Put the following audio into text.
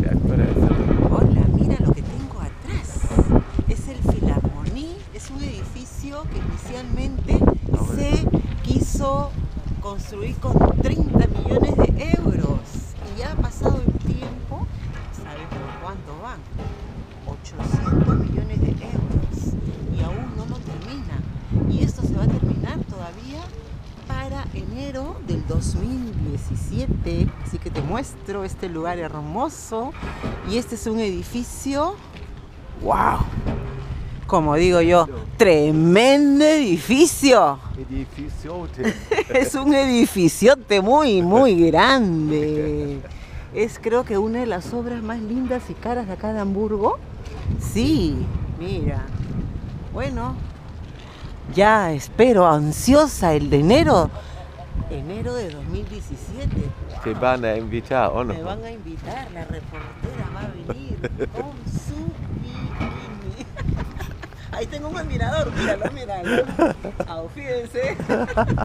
Hola, mira lo que tengo atrás. Es el Philharmonie, es un edificio que inicialmente se quiso construir con 30 millones de euros. Y ya ha pasado el tiempo, ¿sabes por cuánto van? 800 millones de euros. Y aún no lo termina. Y esto se va a terminar todavía para enero del 2017. Así que te muestro este lugar hermoso. Y este es un edificio, wow, como digo yo, tremendo edificio. Es un edificiote muy, muy grande. Es creo que una de las obras más lindas y caras de acá de Hamburgo. Sí, mira. Bueno, ya espero ansiosa el de enero de 2017. Te van a invitar, ¿o no? Me van a invitar, la reportera va a venir con su bikini. Ahí tengo un admirador, míralo, míralo. Fíjense.